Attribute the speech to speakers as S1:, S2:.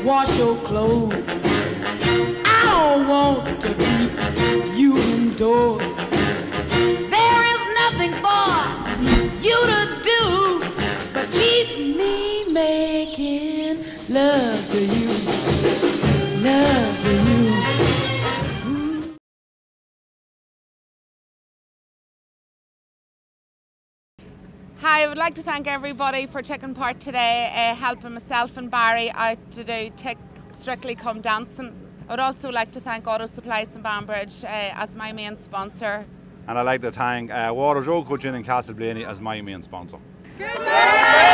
S1: wash your clothes. I don't want to keep you indoors. There is nothing for you to do but keep me making love to you, love to you.
S2: Hi, I would like to thank everybody for taking part today, helping myself and Barry out to do Take Strictly Come Dancing. I would also like to thank Auto Supplies in Banbridge as my main sponsor.
S3: And I'd like to thank Water's Oak Gin in Castleblaney as my main sponsor.
S2: Good luck!